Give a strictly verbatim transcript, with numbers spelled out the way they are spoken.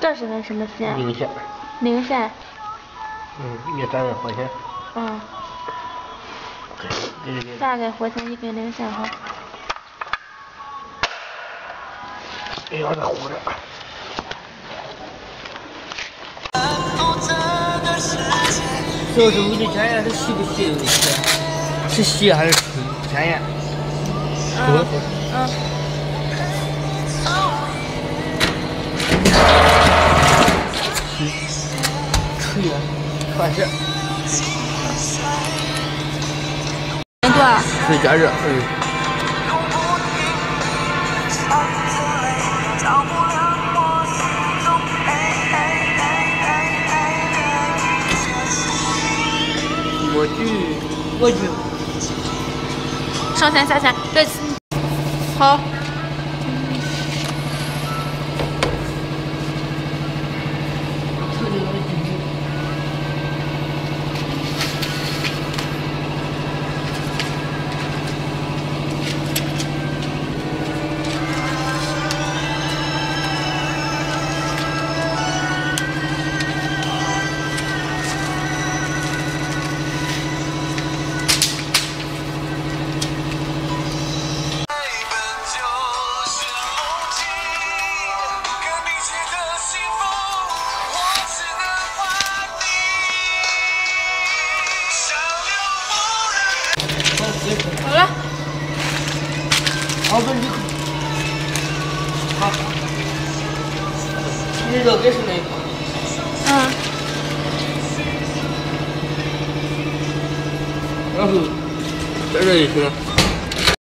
这是个什么线？ 零线。 零线。 嗯，一单位火线。 嗯。 对对对。 大概火线一根零线哈。 哎呀，这糊着。主要是为了检验它吸不吸的问题，是吸还是吹？检验。 嗯嗯。 吹呀，传射。 温度啊？ 是加热，嗯。模具，模具。 上线下线，这好。好了。 好，不你好。你这给是哪一个？ 嗯。 然后在这就行了。